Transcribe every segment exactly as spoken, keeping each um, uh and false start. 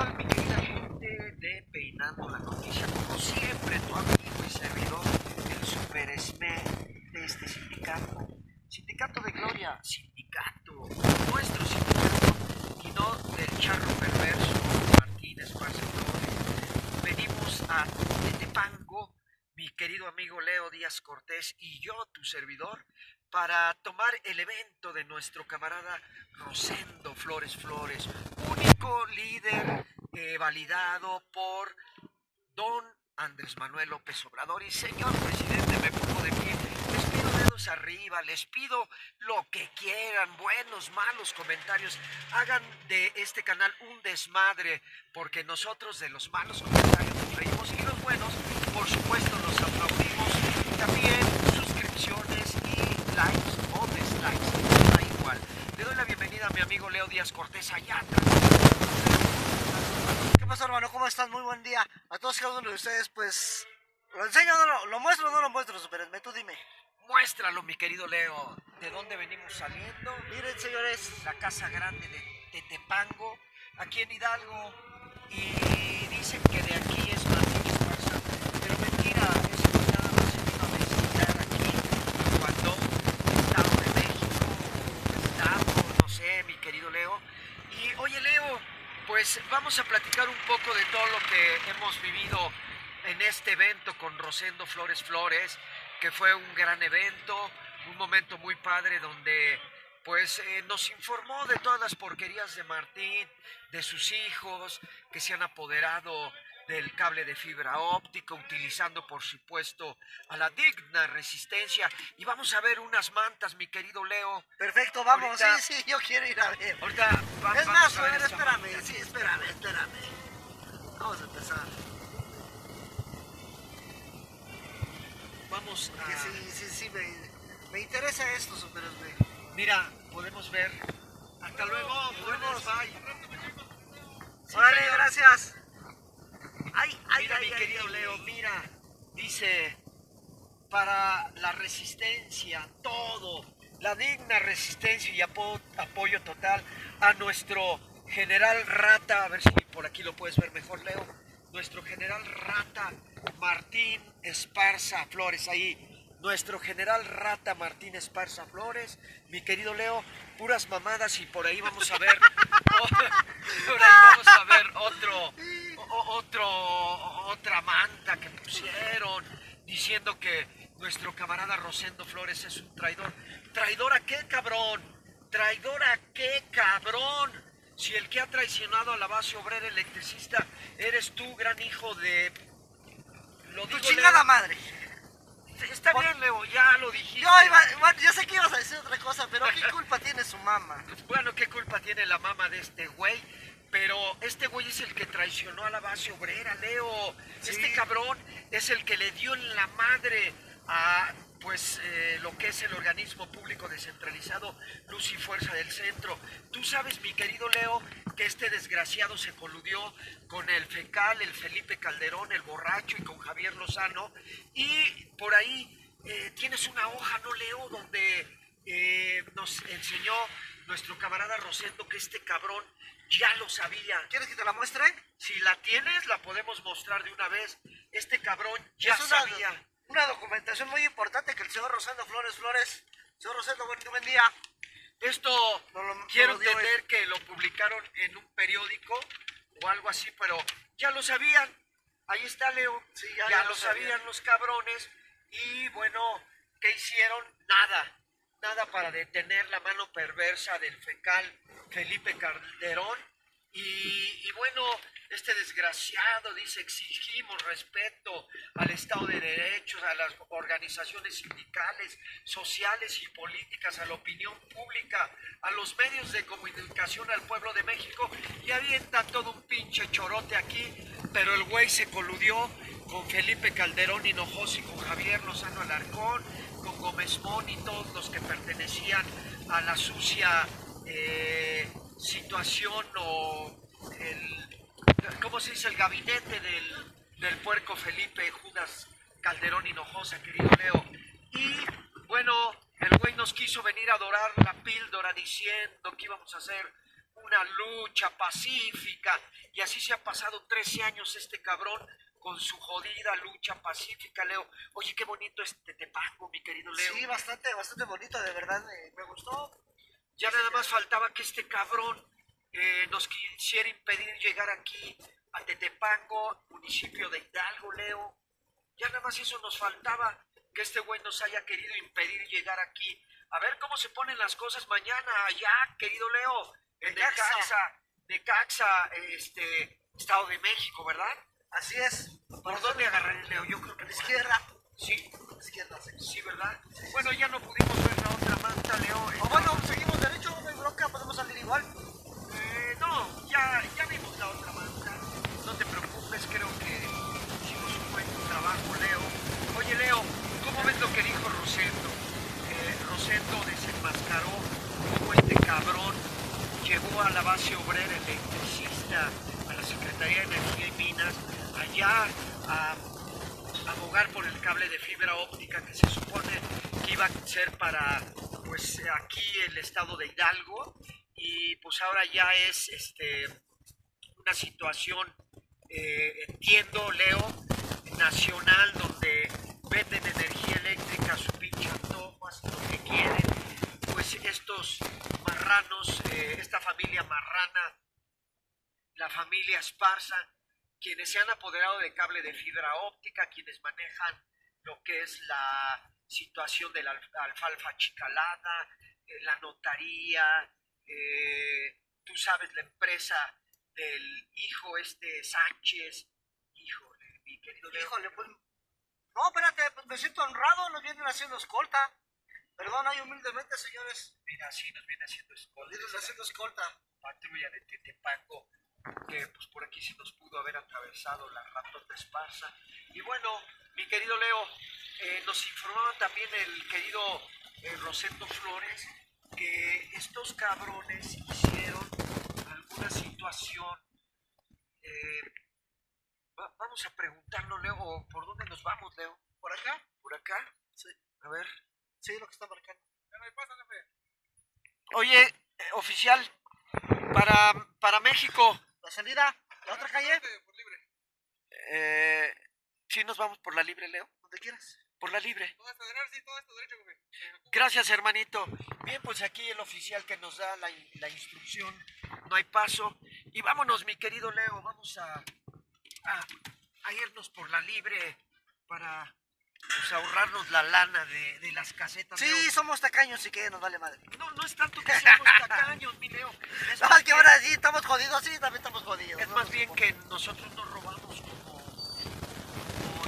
tal, mi querida gente de Peinando la Noticia? Como siempre, tu amigo y servidor, el Super Esme de este sindicato. Sindicato de Gloria, sindicato, nuestro sindicato, y no del charro perverso Martín Esparza Flores. Venimos a Tetepango, mi querido amigo Leo Díaz Cortés y yo, tu servidor, para tomar el evento de nuestro camarada Rosendo Flores Flores, único líder eh, validado por don Andrés Manuel López Obrador. Y señor presidente, me pongo de pie, les pido dedos arriba, les pido lo que quieran, buenos, malos comentarios, hagan de este canal un desmadre, porque nosotros de los malos comentarios nos reímos y los buenos, por supuesto, los aplaudimos. También suscripciones y likes o dislikes, da igual. Le doy la bienvenida a mi amigo Leo Díaz Cortés allá atrás. ¿Qué pasa, hermano? ¿Cómo están? Muy buen día a todos cada uno de ustedes. Pues lo enseño, no lo, lo muestro o no lo muestro, Super Esme, tú dime. Muéstralo, mi querido Leo. ¿De dónde venimos saliendo? Miren, señores, La casa grande de Tetepango, aquí en Hidalgo. Y dicen que de aquí es Martín Esparza, pero mentira, eso no es nada más se vino a visitar aquí cuando Estado de México, Estado, no sé, mi querido Leo. Y oye, Leo, pues vamos a platicar un poco de todo lo que hemos vivido en este evento con Rosendo Flores Flores, que fue un gran evento, un momento muy padre donde pues eh, nos informó de todas las porquerías de Martín, de sus hijos que se han apoderado del cable de fibra óptica, utilizando por supuesto a la digna resistencia. Y vamos a ver unas mantas, mi querido Leo. perfecto, vamos. Ahorita, sí, sí, yo quiero ir a ver. Ahorita va, Es vamos más, a a ver ver, esta espérame, manta. sí, espérame, espérame. Vamos a empezar. Vamos Que a... sí, sí, sí, me, me interesa esto, Super Esme. Mira, podemos ver. Hasta luego, buenas, bye. Sí, Órale, señor. gracias. Ay, ay, Mira, ay, mi ay, querido ay, Leo, ay. mira, dice, para la resistencia, todo, la digna resistencia y apo apoyo total a nuestro general Rata, a ver si por aquí lo puedes ver mejor, Leo, nuestro general Rata Martín Esparza Flores, ahí, nuestro general Rata Martín Esparza Flores, mi querido Leo, puras mamadas y por ahí vamos a ver, oh, por ahí vamos a ver otro, o, otro, otra manta que pusieron, diciendo que nuestro camarada Rosendo Flores es un traidor. ¿Traidor a qué, cabrón? ¿Traidor a qué, cabrón? Si el que ha traicionado a la base obrera electricista eres tú, gran hijo de... Lo Tu digo, chingada Leo. madre. Está bien, Leo, ya lo dijiste. Yo, iba, bueno, yo sé que ibas a decir otra cosa, pero ¿qué culpa tiene su mamá? Bueno, ¿qué culpa tiene la mamá de este güey? Pero este güey es el que traicionó a la base obrera, Leo. Sí. Este cabrón es el que le dio en la madre a, pues, eh, lo que es el organismo público descentralizado Luz y Fuerza del Centro. Tú sabes, mi querido Leo, que este desgraciado se coludió con el Fecal, el Felipe Calderón, el borracho, y con Javier Lozano. Y por ahí eh, tienes una hoja, ¿no, Leo?, donde eh, nos enseñó nuestro camarada Rosendo que este cabrón ya lo sabía. ¿Quieres que te la muestre? Si la tienes, la podemos mostrar de una vez. Este cabrón ya Es una, sabía. una documentación muy importante que el señor Rosendo Flores Flores, señor Rosendo, buen, buen día. Esto No lo- quiero no lo dio entender que lo publicaron en un periódico o algo así, pero ya lo sabían. Ahí está, Leo. Sí, ya, ya- ya lo lo sabían sabían. los cabrones. Y bueno, ¿qué hicieron? Nada. Nada para detener la mano perversa del Fecal Felipe Calderón. Y, y bueno, este desgraciado dice: exigimos respeto al Estado de Derecho, a las organizaciones sindicales, sociales y políticas, a la opinión pública, a los medios de comunicación, al pueblo de México, y avienta todo un pinche chorote aquí, pero el güey se coludió con Felipe Calderón Hinojosa y con Javier Lozano Alarcón, con Gómez Mon y todos los que pertenecían a la sucia eh, situación o el, ¿cómo se dice? El gabinete del, del puerco Felipe Judas Calderón Hinojosa, querido Leo. Y bueno, el güey nos quiso venir a dorar la píldora diciendo que íbamos a hacer una lucha pacífica, y así se ha pasado trece años este cabrón con su jodida lucha pacífica, Leo. Oye, qué bonito es Tetepango, mi querido Leo. Sí, bastante, bastante bonito, de verdad, me, me gustó. Ya nada más faltaba que este cabrón eh, nos quisiera impedir llegar aquí a Tetepango, municipio de Hidalgo, Leo. Ya nada más eso nos faltaba, que este güey nos haya querido impedir llegar aquí. A ver cómo se ponen las cosas mañana allá, querido Leo, en Necaxa, Necaxa, este, Estado de México, ¿verdad? Así es. ¿Por dónde agarraré, Leo? Yo creo que a la izquierda. Sí, A la izquierda, sí. sí, ¿verdad? Bueno, ya no pudimos ver la otra manta, Leo. O bueno, seguimos derecho, no hay bronca, podemos salir igual. Eh, no, ya, ya vimos la otra manta. No te preocupes, creo que hicimos un buen trabajo, Leo. Oye, Leo, ¿cómo ves lo que dijo Rosendo? Eh, Rosendo desenmascaró cómo este cabrón llevó a la base obrera electricista, a la Secretaría de Energía y Minas, allá a abogar por el cable de fibra óptica que se supone que iba a ser para, pues, aquí el estado de Hidalgo, y pues ahora ya es este, una situación, eh, entiendo, Leo, nacional, donde venden energía eléctrica a su pinche antojo, hacen lo que quieren. Pues estos marranos, eh, esta familia marrana, la familia Esparza, quienes se han apoderado de cable de fibra óptica, quienes manejan lo que es la situación de la alfalfa chicalada, eh, la notaría, eh, tú sabes, la empresa del hijo este Sánchez. Híjole, mi querido Leo. Híjole, pues, no, espérate, pues me siento honrado, nos vienen haciendo escolta. Perdón, ahí humildemente, señores. Mira, sí nos viene haciendo escolta. Vienen haciendo escolta. Patrulla de Tetepango, que pues por aquí sí nos pudo haber atravesado la ratota Esparza. Y bueno, mi querido Leo, eh, nos informaba también el querido eh, Rosendo Flores que estos cabrones hicieron alguna situación. Eh, va, vamos a preguntarlo, Leo, ¿por dónde nos vamos, Leo? ¿Por acá? ¿Por acá? Sí. A ver. Sí, lo que está marcando. Oye, eh, oficial, para, para México. ¿La salida? ¿La otra calle? Por libre. Eh, sí, nos vamos por la libre, Leo. Donde quieras. Por la libre. Todo esto derecho, sí, todo esto derecho, jefe. Gracias, hermanito. Bien, pues aquí el oficial que nos da la, la instrucción, no hay paso. Y vámonos, mi querido Leo, vamos a, a, a irnos por la libre para pues, ahorrarnos la lana de, de las casetas. Sí, Leo. somos tacaños y que nos vale madre. No, no es tanto que seamos tacaños, mi Leo. Es No, más es que bien- ahora sí estamos jodidos, sí, también estamos jodidos. Es no más nos bien importa. que nosotros nos robamos como... como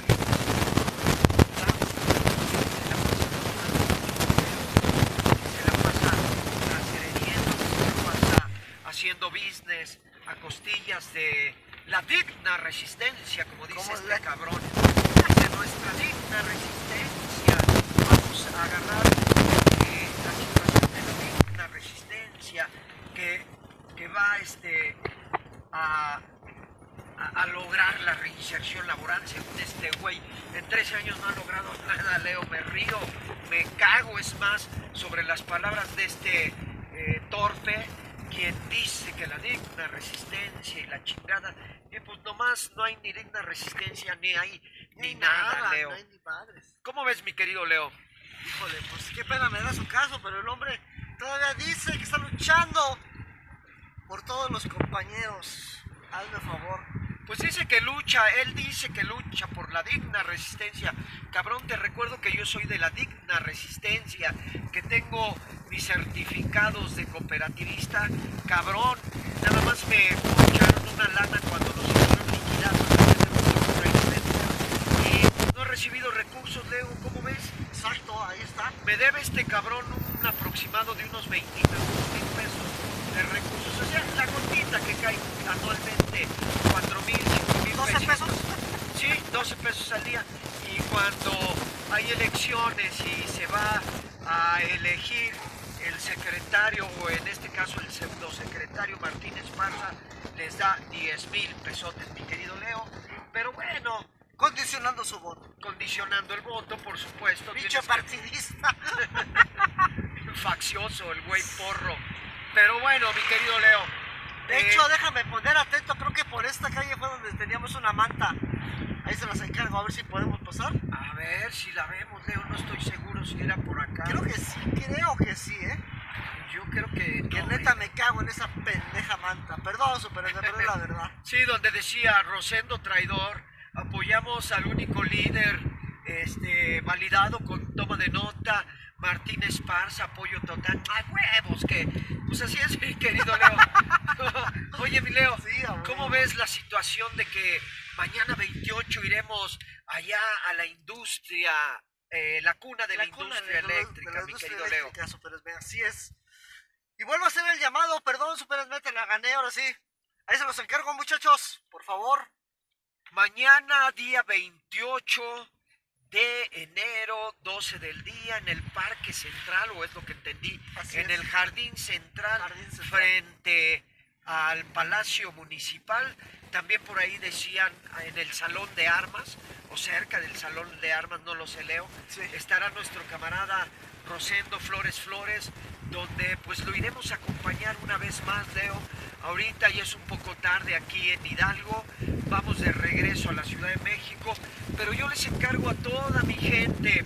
se la pasa transgrediendo, se la pasa haciendo business a costillas de la digna resistencia, como dice ¿Cómo este la- cabrón, de nuestra digna resistencia. Vamos a agarrar eh, la situación de la digna resistencia que, que va este, a, a, a lograr la reinserción laboral, según este güey. En trece años no ha logrado nada, Leo, me río, me cago, es más, sobre las palabras de este eh, torpe, quien dice que la digna resistencia y la chingada, y pues nomás no hay ni digna resistencia, ni hay ni, Ni nada, nada, Leo. no hay ni madres. ¿Cómo ves, mi querido Leo? Híjole, pues qué pena me da su caso, pero el hombre todavía dice que está luchando por todos los compañeros. Hazme favor. Pues dice que lucha, él dice que lucha por la digna resistencia. Cabrón, te recuerdo que yo soy de la digna resistencia, que tengo mis certificados de cooperativista. Cabrón, nada más me echaron una lana cuando los hicieron liquidar y no he recibido recursos, Leo, ¿cómo ves? Exacto, ahí está. Me debe este cabrón un aproximado de unos veinte mil pesos de recursos. O sea, la gotita que cae anualmente, cuatro mil, cinco mil doce pesos. Sí, doce pesos al día. Y cuando hay elecciones y se va a elegir el secretario, o en este caso el pseudosecretario Martínez Esparza, les da diez mil pesotes, mi querido Leo. Pero bueno, Condicionando su voto. condicionando el voto, por supuesto. Pinche tienes que- partidista. faccioso, el güey porro. Pero bueno, mi querido Leo, De Eh, hecho, déjame poner atento, creo que por esta calle fue donde teníamos una manta. Ahí se las encargo, a ver si podemos pasar. A ver si la vemos, Leo, no estoy seguro si era por acá. Creo que sí, creo que sí, ¿eh? Yo creo que Que no, neta ¿eh? me cago en esa pendeja manta. Perdón, super, pero es la verdad. Sí, donde decía Rosendo traidor, apoyamos al único líder este, validado con toma de nota, Martín Esparza, apoyo total. ¡Ay, huevos! Que, pues así es, mi querido Leo. Oye, mi Leo, Sí, abuelo. ¿cómo ves la situación de que mañana veintiocho iremos allá a la industria, eh, la cuna de la, cuna industria de la- eléctrica, de la mi industria querido Leo? eléctrica, Super Esme, así es. Y vuelvo a hacer el llamado, perdón, Super Esme, te la gané, ahora sí. Ahí se los encargo, muchachos, por favor. Mañana, día veintiocho de enero, doce del día, en el Parque Central, o es lo que entendí, Así en es. el Jardín Central, Jardín Central. frente al Palacio Municipal. También por ahí decían en el Salón de Armas, o cerca del Salón de Armas, no lo sé, Leo, Sí. estará nuestro camarada Rosendo Flores Flores, donde pues lo iremos a acompañar una vez más, Leo. Ahorita ya es un poco tarde aquí en Hidalgo, vamos de regreso a la Ciudad de México, pero yo les encargo a toda mi gente,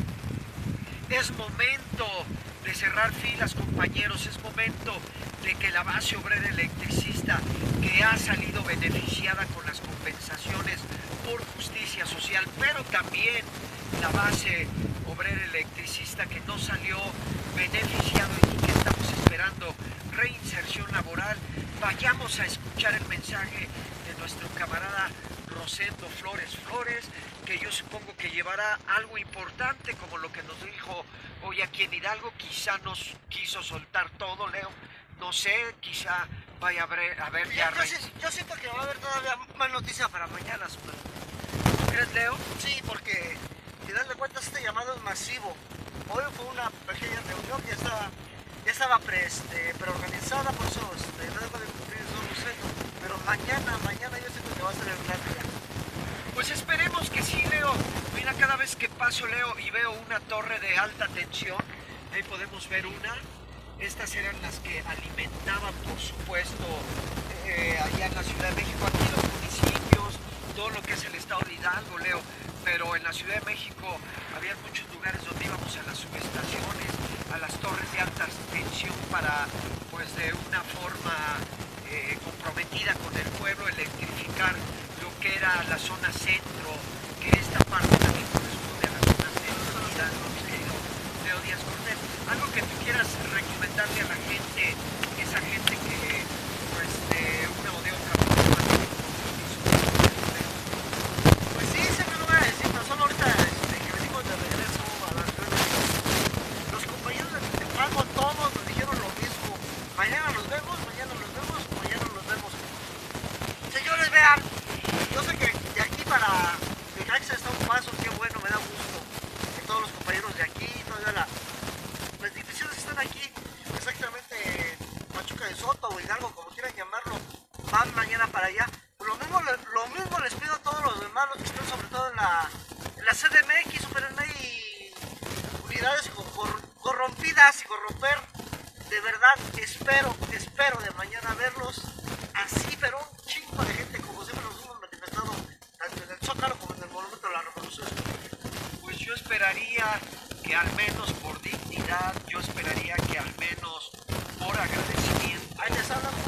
es momento de cerrar filas, compañeros, es momento de que la base obrera electricista, que ha salido beneficiada con las compensaciones por justicia social, pero también la base obrera electricista que no salió beneficiado y que estamos esperando reinserción laboral, vayamos a escuchar el mensaje de nuestro camarada Rosendo Flores Flores, que yo supongo que llevará algo importante como lo que nos dijo hoy aquí en Hidalgo. Quizá nos quiso soltar todo, Leo, no sé, quizá vaya a haber, a haber ya Yo, yo, reins- si- yo siento que va a haber todavía más noticias para mañana, Super. ¿Tú crees, Leo? Sí, porque al final de cuentas este llamado es masivo. Hoy fue una pequeña reunión que ya estaba, ya estaba pre, este, preorganizada, por eso este, no dejo de cumplir su boceto. Pero mañana, mañana yo siento que va a ser el plan día. Pues esperemos que sí, Leo. Mira, cada vez que paso, Leo, y veo una torre de alta tensión, ahí podemos ver una. Estas eran las que alimentaban, por supuesto, eh, allá en la Ciudad de México, aquí en los municipios, todo lo que es el estado de Hidalgo, Leo. Pero en la Ciudad de México había muchos lugares donde íbamos a las subestaciones, a las torres de alta tensión para, pues de una forma eh, comprometida con el pueblo, electrificar lo que era la zona centro, que esta parte también corresponde a la zona centro de Hidalgo, mi querido Leo Díaz Cortés. Algo que tú quieras recomendarle a la gente, esa gente que, pues, de una o de otra forma tiene compromiso. Pues sí, siempre lo voy a decir, pero solo ahorita este, que venimos de regreso a las redes. Los compañeros de Tepago todos nos dijeron lo mismo. Mañana nos vemos, mañana nos vemos, mañana nos vemos. Señores, vean, yo sé que de aquí para Necaxa está un paso, qué bueno, me da gusto que todos los compañeros de aquí, todavía la, las divisiones que están aquí, exactamente Pachuca de Soto o Hidalgo, como quieran llamarlo, van mañana para allá. Pues lo mismo, le- lo mismo les pido a todos los demás, los que están sobre todo en la, en la C D M X, Super M y unidades co- cor- corrompidas y corromper. De verdad, espero, espero de mañana verlos así, pero un chingo de gente, como siempre nos hemos manifestado, tanto en el Zócalo como en el Monumento a la Revolución. Pues yo esperaría que al menos por dignidad, yo esperaría que al menos por agradecimiento, Ahí les hablan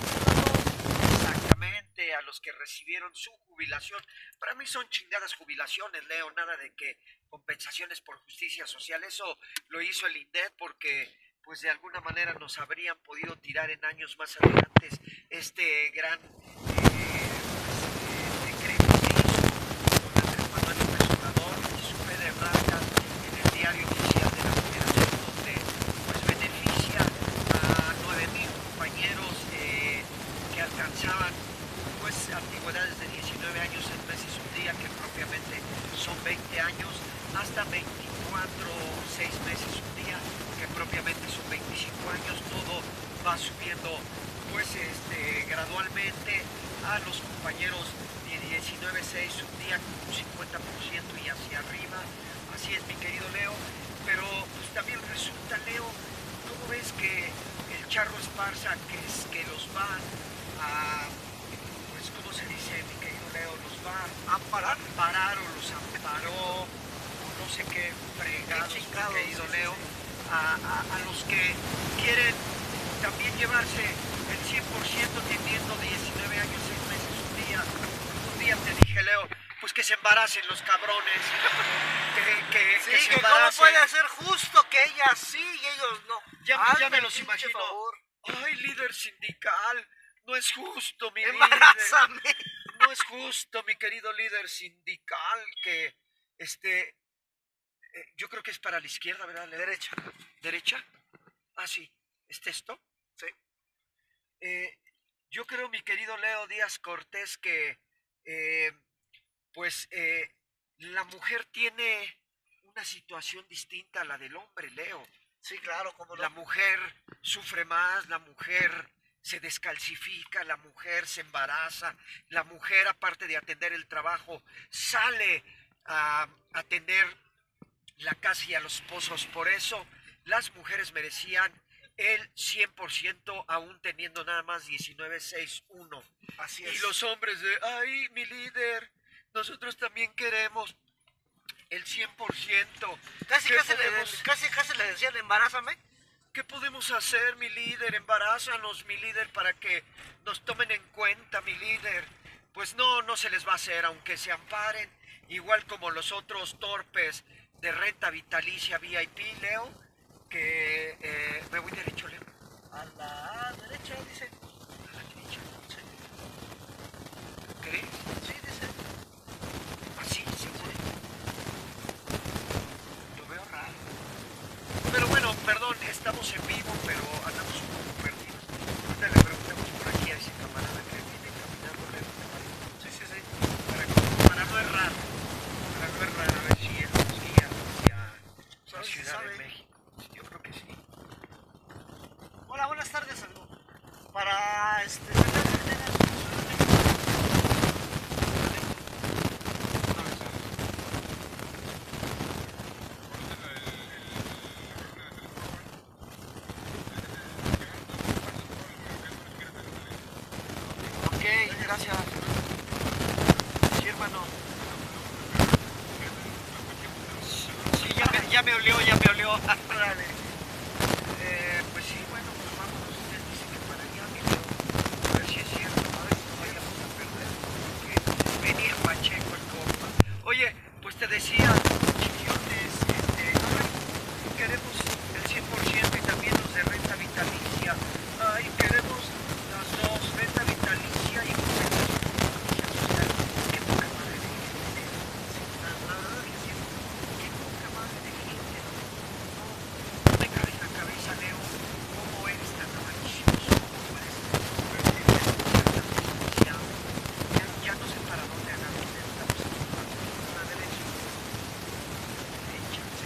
exactamente, a los que recibieron su jubilación. Para mí son chingadas jubilaciones, Leo, nada de que compensaciones por justicia social. Eso lo hizo el INDET porque, pues de alguna manera nos habrían podido tirar en años más adelante este gran eh, pues, eh, decreto que hizo don Andrés Manuel López Obrador y su fe de blanca en el diario oficial de la Federación, donde pues beneficia a nueve mil compañeros eh, que alcanzaban pues antigüedades de diecinueve años en meses un día, que propiamente son veinte años, hasta veinticuatro, seis meses un día, que propiamente son veinticinco años. Todo va subiendo pues este gradualmente a los compañeros de diecinueve seis un día con un cincuenta por ciento y hacia arriba. Así es, mi querido Leo. Pero pues también resulta, Leo, ¿cómo ves que el Charro Esparza, que es que los va a, pues, ¿cómo se dice, mi querido Leo? Los va ¿A parar? a amparar o los amparó, o no sé qué fregados, mi chingados, querido sí, sí, Leo, sí. A, a, a los que quieren también llevarse el cien por ciento teniendo diecinueve años, seis meses, un día. Un día te dije, Leo, pues que se embaracen los cabrones. Que, que, Sí, que se que cómo embaracen. puede ser justo que ellas sí y ellos no. Ya, Hazme ya me el los pinche imagino. favor. Ay, líder sindical, no es justo, mi líder. Embarázame. No es justo, mi querido líder sindical, que este, eh, yo creo que es para la izquierda, ¿verdad, Leo? Derecha. ¿Derecha? Ah, sí. ¿Es esto? Sí. Eh, yo creo, mi querido Leo Díaz Cortés, que eh, pues eh, la mujer tiene una situación distinta a la del hombre, Leo. Sí, claro, cómo no. La mujer sufre más, la mujer se descalcifica, la mujer se embaraza, la mujer, aparte de atender el trabajo, sale a atender la casa y a los esposos. Por eso las mujeres merecían el cien por ciento aún teniendo nada más diecinueve, seis, uno. Así Y es. los hombres de, ay, mi líder, nosotros también queremos el cien por ciento. Casi, ¿Qué casi, le, podemos- casi, casi le decían embarázame. ¿Qué podemos hacer, mi líder? Embarázanos, mi líder, para que nos tomen en cuenta, mi líder. Pues no, no se les va a hacer, aunque se amparen, igual como los otros torpes de renta vitalicia V I P, Leo, que eh, me voy derecho, Leo. A la derecha, dice. A la derecha. ¿Crees? Sí, dice. Así, seguro. Lo veo raro. Pero bueno, perdón, estamos en vivo, pero andamos un poco perdidos. Ahorita le preguntamos por aquí a ese camarada que viene caminando, Leo, ¿te parece? Sí, sí, sí. Para, para no errar, para no errar, a ver si él nos guía hacia la ¿Sabes si Ciudad sabe? de México. Yo creo que sí. Hola, buenas tardes, amigo. Para este. sacar carteras en Ciudad de México. Ok, gracias. Sí, hermano. Sí, ya me, ya me olió, ya me olió. Órale. Eh, pues sí, bueno, pues vámonos. Usted dice que para allá, mi Leo. A ver si es cierto, a ver si no vayamos a perder. Porque venía Pacheco el compa. Oye, pues te decía, chiquillotes, este, queremos el cien por ciento y también los de renta vitalicia. Ay, queremos las dos, renta vitalicia y compensación social. Qué poca madre de gente. La, la verdad que sí, qué poca madre de gente. No, no me cabe en la cabeza, Leo, cómo eres tan avaricioso, cómo puedes convertirte en un tan desgraciado. Ya, ya no sé para dónde agarrar, estamos en la derecha. Derecha, sí.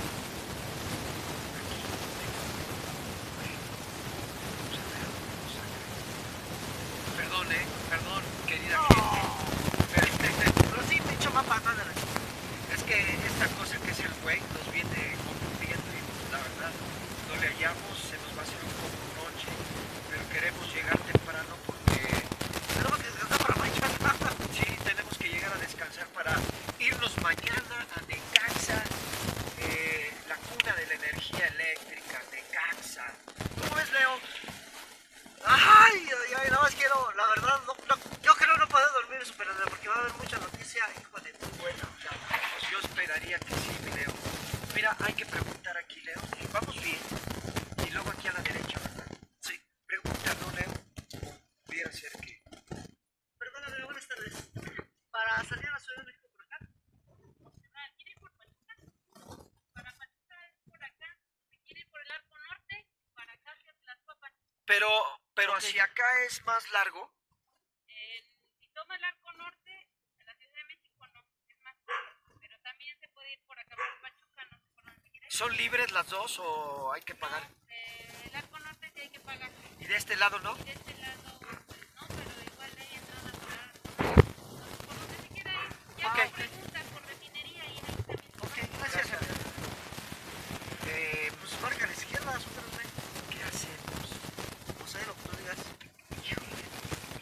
Perdón, eh, perdón, querida gente. Pero sí, pinche mapa, ándale. Es que esta cosa que es el güey nos viene confundiendo y la verdad no le hallamos, se nos va a hacer un poco noche, pero queremos llegar temprano porque Tenemos que descansar para mañana. sí, tenemos que llegar a descansar para irnos mañana a Necaxa, eh, la cuna de la energía eléctrica, Necaxa. ¿Cómo ves, Leo? Ay, ay, ay, nada más quiero, la verdad, no, no, yo creo no poder dormir superando porque va a haber mucha noticia, hijo de muy buena. O sea, Pues yo esperaría que sí, mi Leo. Mira, hay que preguntar aquí, Leo. Vamos bien. Y luego aquí a la derecha, ¿verdad? Sí. Pregúntalo, Leo. Pudiera ser que... perdóname, buenas tardes. Para salir a la Ciudad de México por acá. ¿Quiere ir por Pachuca? Para Pachuca es por acá. Si quiere ir por el arco norte, para acá hacia Tlaxcala. Pero, pero Ok. hacia acá es más largo. Eh, si toma el arco norte, en la Ciudad de México no, es más corto. Pero también se puede ir por acá por Pachuca, no sé por dónde quiere ir. ¿Son libres las dos o hay que pagar? No, eh, el arco norte sí hay que pagar. ¿Y de este lado no? De este lado, pues no, pero igual hay entrada por el arco norte. Entonces, por donde se quiera ir, ya Ok. no pregunta por refinería y ahí también. Ok, gracias, Gracias. amigo. Eh, Pues marca a la izquierda, supérame. ¿qué hacemos? No sé, lo que tú digas. Híjole.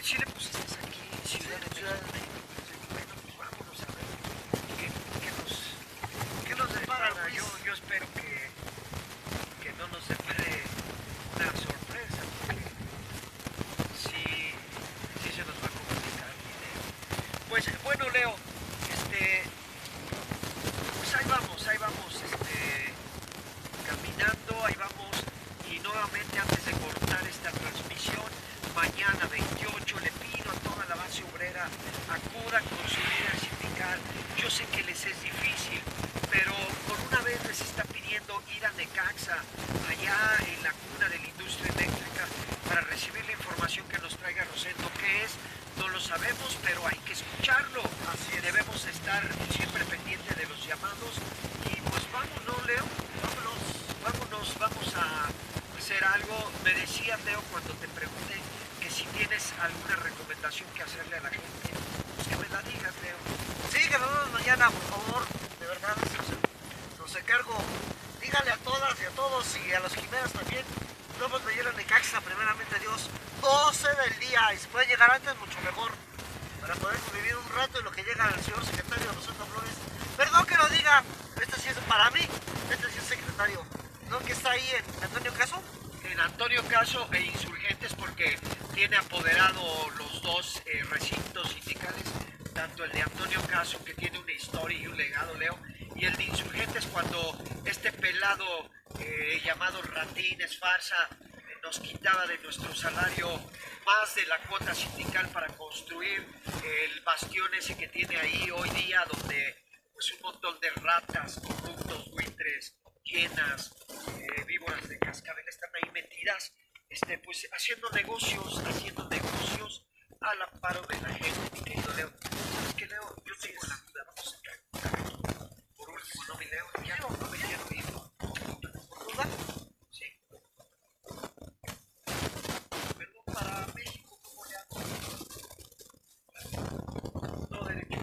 si le pusiste aquí, Ciudad de Ciudad de México. Bueno, pues vámonos a ver qué, qué nos, qué nos Para depara. Luis. Yo, yo espero que, que no nos depare una sorpresa, porque sí, sí se nos va a complicar el video. Pues bueno, Leo, este, pues ahí vamos, ahí vamos, este, caminando, ahí vamos. Y nuevamente, antes de cortar esta transmisión, mañana veintiocho le pido a toda la base obrera, acudan con su líder sindical. Yo sé que les es difícil, pero por una vez les está pidiendo ir a Necaxa, allá en la cuna de la industria eléctrica, para recibir la información que nos traiga Rosendo. ¿Qué es? No lo sabemos, pero hay que escucharlo. Así debemos estar siempre pendientes de los llamados. Y pues vamos, ¿no, Leo? Vámonos, vámonos, vamos a hacer algo. Me decías, Leo, cuando te pregunté que si tienes alguna recomendación que hacerle a la gente, pues que me la digas, Leo. Sí, que nos vemos mañana, por favor. De verdad, se los, se los encargo. Díganle a todas y a todos y a los quimeras también. No nos leyeron de Caxa, primeramente Dios. doce del día y si puede llegar antes, mucho mejor. Para poder convivir un rato en lo que llega el señor secretario Rosendo Flores. Perdón que lo diga, este sí es para mí, este sí es secretario. ¿No? Que está ahí en Antonio Caso. En Antonio Caso e Insurgentes, porque tiene apoderado los dos eh, recintos sindicales, tanto el de Antonio Caso, que tiene una historia y un legado, Leo, y el de Insurgentes, cuando este pelado eh, llamado Ratín Esfarza eh, nos quitaba de nuestro salario más de la cuota sindical para construir el bastión ese que tiene ahí hoy día, donde pues un montón de ratas, corruptos, buitres, hienas, eh, víboras de cascabel están ahí metidas, este, pues haciendo negocios, haciendo negocios al amparo de la gente, mi querido Leo. ¿Sabes qué, Leo? Yo tengo la duda, vamos a calcular. Por último, ¿no, mi Leo? Ya no, no me quiero ir. ¿Por duda? Sí. Perdón, para México, ¿cómo le hago? No, derecho.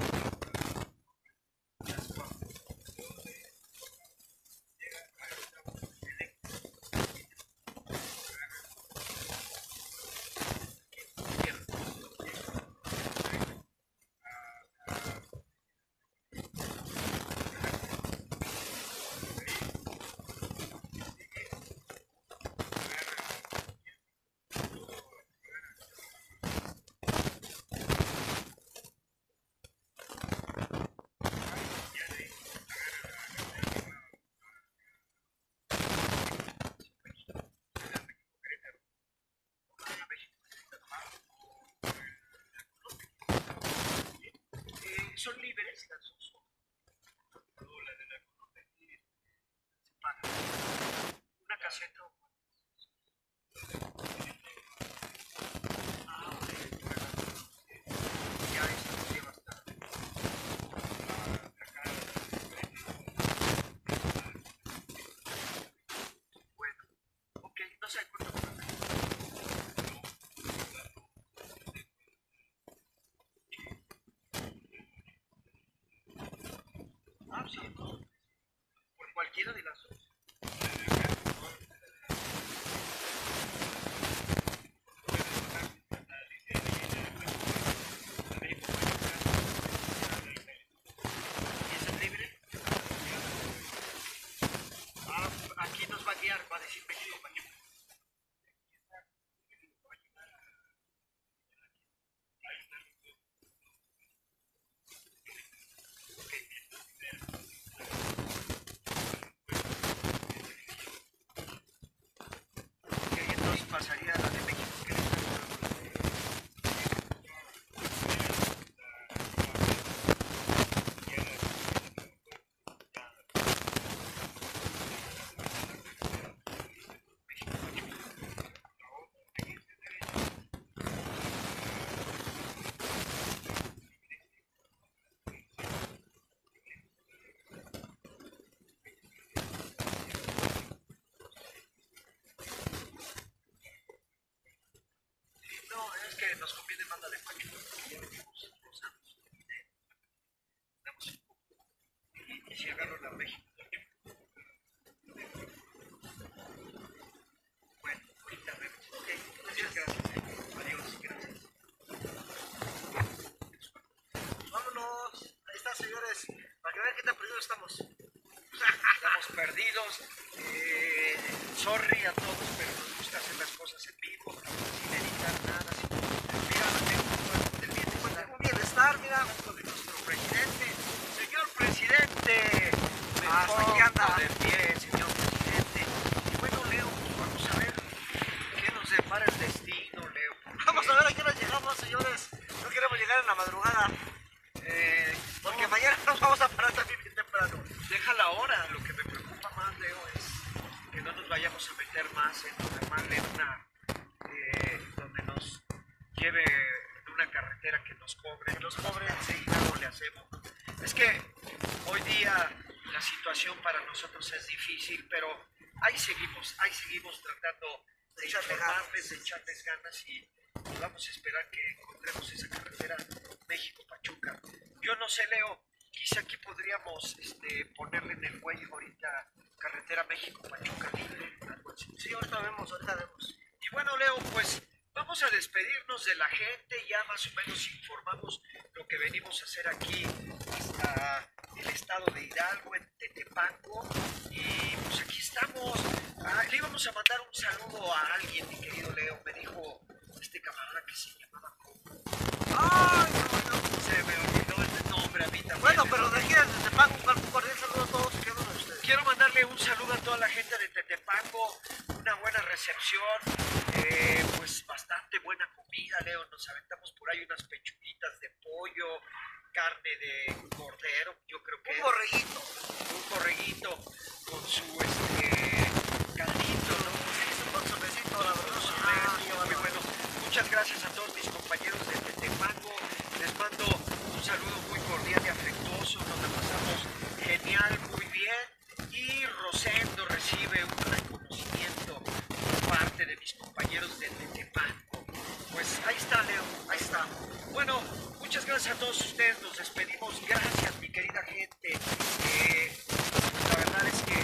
Son libres las dos. Se pagan. Una caseta o ah, ok. Ya esto nos lleva hasta. Bueno, ok, no sé cuánto. Ah, sí, por cualquiera de las dos. ¿Y ese es libre? Ah, aquí nos va a guiar, va a decir México Pachuca. Ok, entonces pasaría a la de México. Que no, es que nos conviene más la de Pachuca, porque ya venimos dos años. Damos un poco. Y, y si agarro la México Pachuca. Bueno, ahorita vemos. Ok, muchas gracias. Adiós, gracias. perdidos estamos. Estamos perdidos. Eh, sorry a todos, pero nos gusta hacer las cosas en vivo, sin editar nada. Sin... Mira, tengo del bienestar. Un bienestar, mira. De nuestro presidente. Señor presidente. Hasta aquí anda. De pie, señor presidente. Y bueno, Leo, pues vamos a ver qué nos depara el destino, Leo. Vamos a ver a qué hora llegamos, señores. No queremos llegar en la madrugada. Eh, Porque mañana nos vamos a parar también bien temprano. Deja la hora, lo que me preocupa más, Leo, es que no nos vayamos a meter más en armarle una, eh, donde nos lleve en una carretera que nos cobre, que nos cobre enseguida no le hacemos. Es que hoy día la situación para nosotros es difícil, pero ahí seguimos, ahí seguimos tratando de informarles, de echarles ganas y vamos a esperar que encontremos esa carretera México-Pachuca. Yo no sé, Leo, quizá aquí podríamos este, ponerle en el cuello ahorita carretera México-Pachuca libre, algo así. Sí, ahorita vemos, ahorita vemos. Y bueno, Leo, pues vamos a despedirnos de la gente, ya más o menos informamos lo que venimos a hacer aquí hasta el estado de Hidalgo, en Tetepango, y pues aquí estamos. Ah, le íbamos a mandar un saludo a alguien, mi querido Leo, me dijo este camarada que se llamaba Coco. Ay, no, no. Se me olvidó el nombre a mí también. Bueno, pero de aquí desde Tepango, un cordial saludo a todos y cada uno de ustedes. Quiero mandarle un saludo a toda la gente de Tetepango, una buena recepción, eh, pues bastante buena comida, Leo, nos aventamos por ahí unas pechuguitas de pollo, carne de cordero, yo creo que... Un borreguito. Un borreguito con su este, caldito, ¿no? Sí, un consomecito, la verdad. Ah, muy bueno. Muchas gracias a todos mis compañeros de Tetepango, les mando un saludo muy cordial y afectuoso, nos la pasamos genial, muy bien, y Rosendo recibe un reconocimiento por parte de mis compañeros de Tetepango. Pues ahí está, Leo, ahí está. Bueno, muchas gracias a todos ustedes, nos despedimos, gracias mi querida gente. Eh, la verdad es que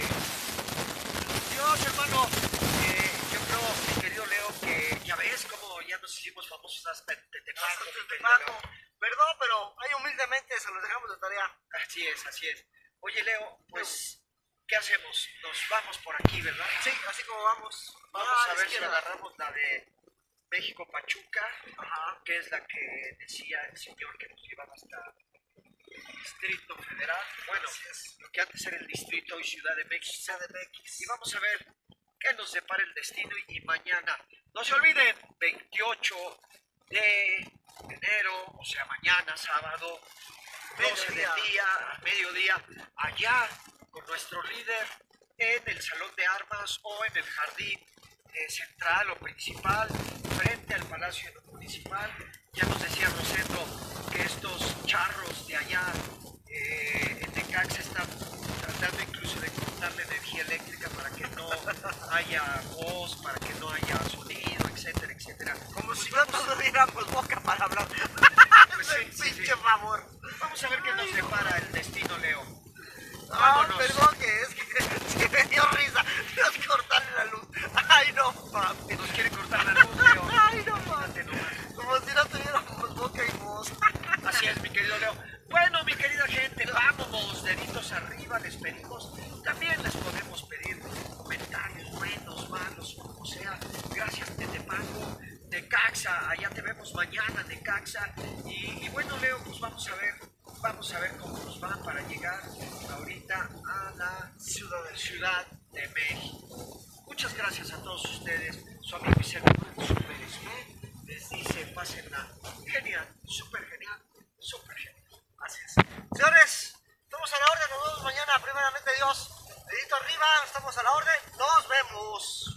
Dios, hermano, eh, yo creo, mi querido Leo, que ya ves cómo ya nos hicimos famosos hasta en Tetepango, mi querido Tetepango. Leo. Perdón, pero ahí humildemente se los dejamos de tarea. Así es, así es. Oye, Leo, pues, ¿qué hacemos? Nos vamos por aquí, ¿verdad? Sí, así como vamos. Vamos Ah, a ver si izquierda. agarramos la de México-Pachuca, Ajá. que es la que decía el señor que nos llevaba hasta el Distrito Federal. Bueno, Así es. lo que antes era el Distrito y Ciudad de México. C D M X. Y vamos a ver qué nos depara el destino y mañana. No se olviden, veintiocho de enero, o sea, mañana, sábado, doce del día, a mediodía, allá con nuestro líder en el Salón de Armas o en el Jardín eh, Central o Principal, frente al Palacio Municipal. Ya nos decía Rosendo que estos charros de allá eh, en Necaxa están tratando incluso de cortar la energía eléctrica para que no haya voz, para que no haya sonido, etcétera, etcétera. Como si no tuviéramos boca para hablar. Pues sí, sí, Pinche sí. favor. Vamos a ver qué nos depara el destino, Leo. Ah, Vámonos. perdón, que es que, es que me dio risa. Dios, cortarle la luz. Ay, no, papi. Nos quiere cortar la luz, Leo. Ay, no, papi. Fíjate nomás. Como si no tuviéramos boca y voz. Así es, mi querido Leo. Bueno, mi querida gente, vámonos, deditos arriba, les pedimos. También les podemos pedir comentarios buenos, malos, como sea. Gracias, Tetepango, Necaxa, allá te vemos mañana, Necaxa. Y, y bueno, Leo, pues vamos a ver, vamos a ver cómo nos va para llegar ahorita a la ciudad de, ciudad de México. Muchas gracias a todos ustedes. Su amigo y servidor Super Esme les dice, pásenla genial, súper genial, súper genial. Así es. Señores, estamos a la orden. Nos vemos mañana, primeramente Dios. Dedito arriba, estamos a la orden. Nos vemos.